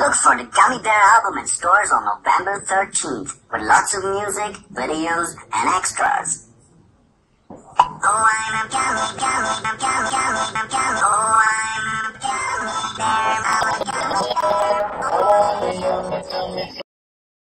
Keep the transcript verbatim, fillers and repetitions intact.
Look for the Gummy Bear album in stores on November thirteenth, with lots of music, videos, and extras. Oh, I'm a gummy, gummy, I'm gummy, gummy, I'm gummy. Oh, I'm a gummy bear, I'm a gummy bear. Oh.